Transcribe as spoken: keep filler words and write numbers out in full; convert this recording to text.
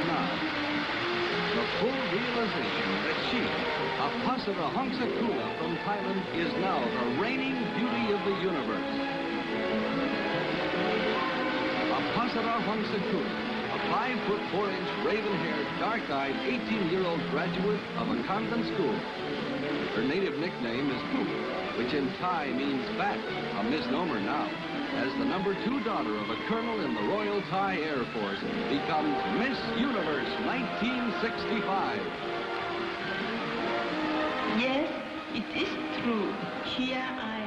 now. The full realization that she, Apasra Hongsakula from Thailand, is now the reigning beauty of the universe. Apasra Hongsakula, a five foot four inch raven-haired, dark-eyed, eighteen-year-old graduate of a convent school. Her native nickname is Poop, which in Thai means fat, a misnomer now, as the number two daughter of a colonel in the Royal Thai Air Force becomes Miss Universe nineteen sixty-five. Yes, it is true. Here I